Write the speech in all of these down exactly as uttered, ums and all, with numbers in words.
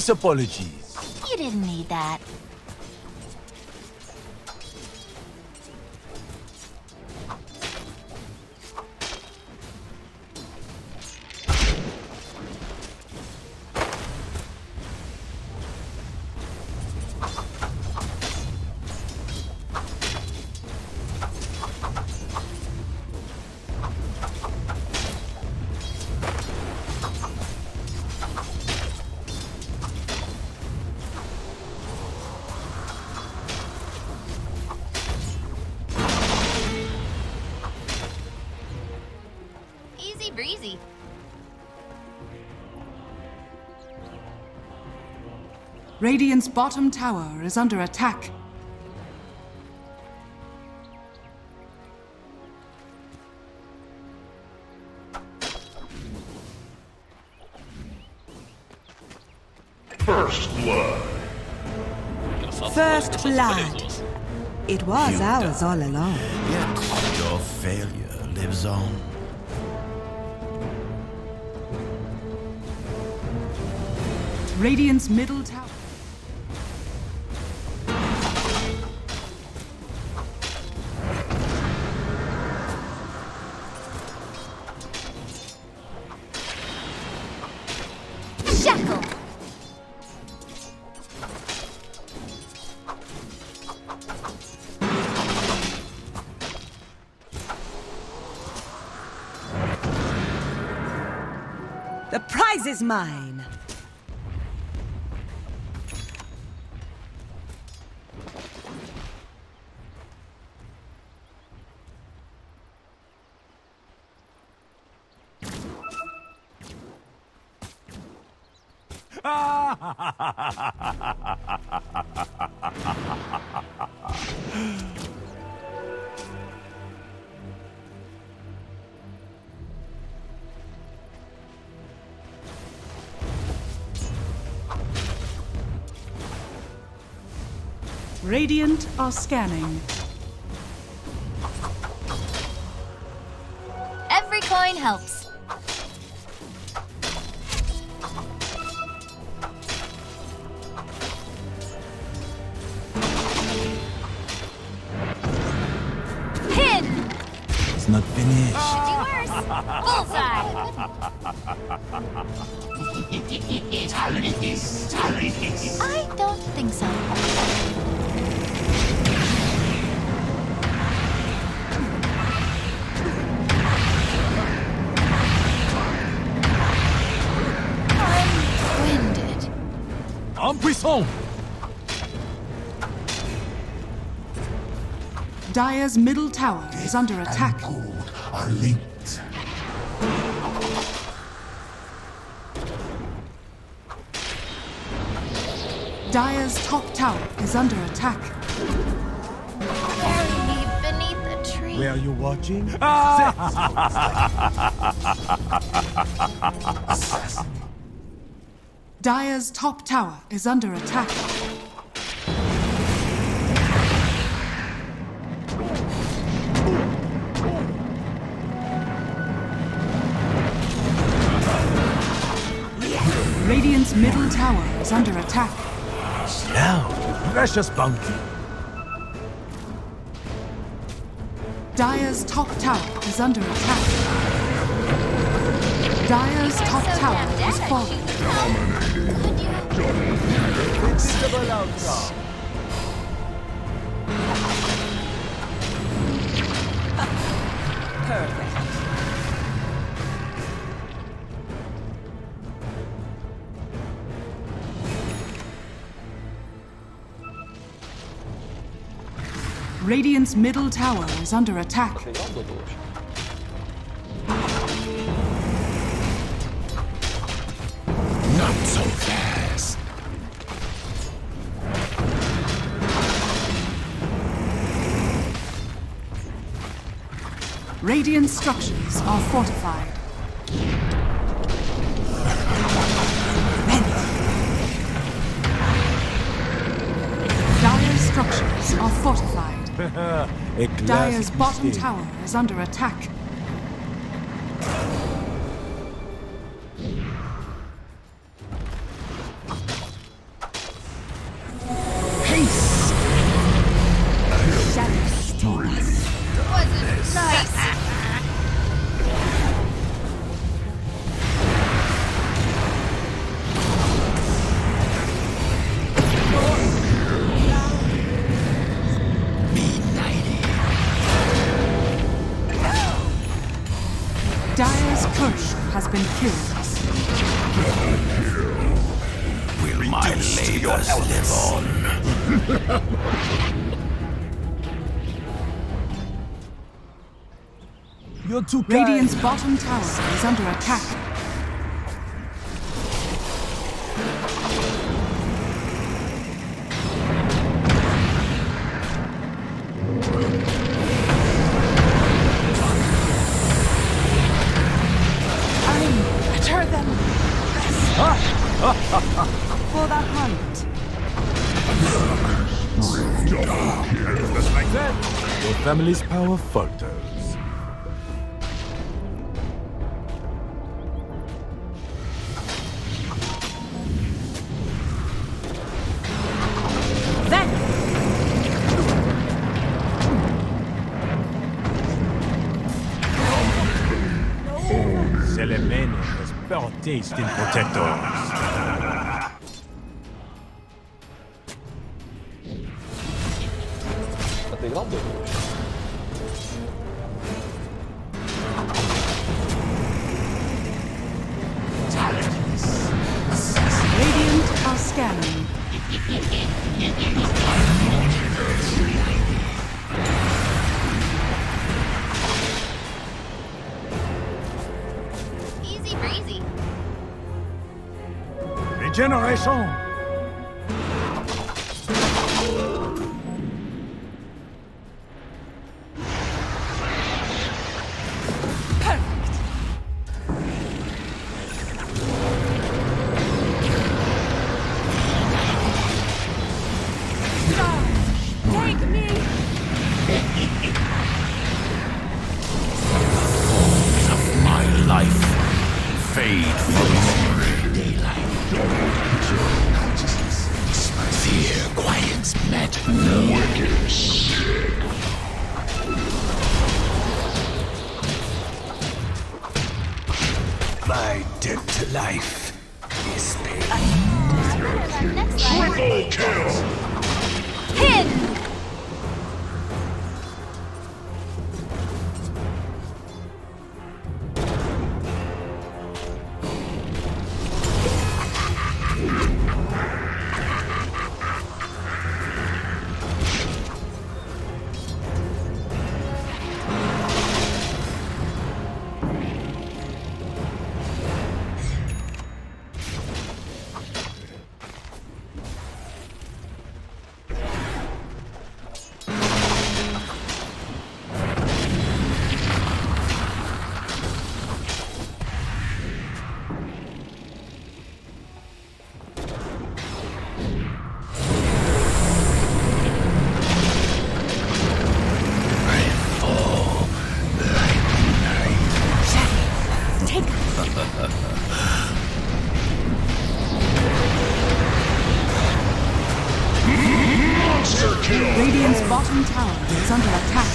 Profuse apologies. You didn't need that. Breezy. Radiant's bottom tower is under attack. First blood. First blood. It was ours all along. Yet your failure lives on. Radiant's middle tower. Shackle. The prize is mine. Radiant are scanning. Every coin helps. It's not finished. Could do worse. Bullseye. I don't think so. I'm winded. En puissant! Dire's middle tower is under attack. Are linked. Dire's top tower is under attack. Bury me beneath a tree. Where are you watching? Dire's top tower is under attack. Radiant's middle tower is under attack. Now, precious bounty. Dire's top tower is under attack. Dire's top So tower damn is dead. falling. Invisible outcome. Perfect. Radiant's middle tower is under attack. Not so fast. Radiant structures are fortified. Dire's structures are fortified. A Dire's classic bottom mistake. tower is under attack. been killed. Will my labors live on? You're too kind. Radiant's bottom tower is under attack. Better than for the hunt. Just like that, your family's power falters. Selemene has power taste in protectors. Tá pegando? Radiant are scanning. Easy breezy. Regeneration! Take me. Of my life fade from daylight. Fear quiets madness. Wicked sick. My debt to life is paid. Next slide. Triple kill. Hidden. Radiant's bottom tower is under attack.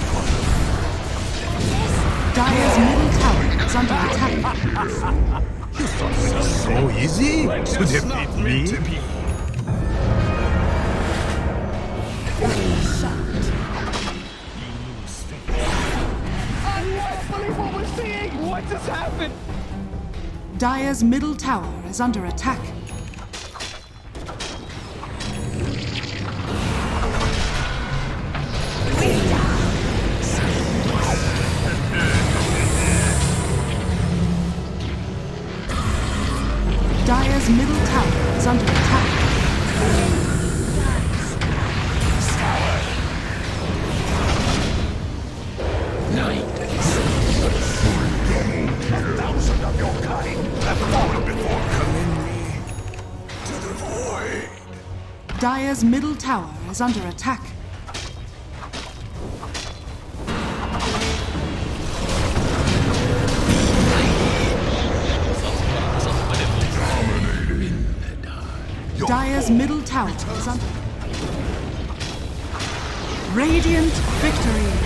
Dire's middle tower is under attack. So easy to defeat me? What just happened? Dire's middle tower is under attack. Dire's middle tower is under attack. Thousand of your kind have fallen before commend me to the void. Dire's middle tower is under attack. Dire's middle tower is under... Radiant victory!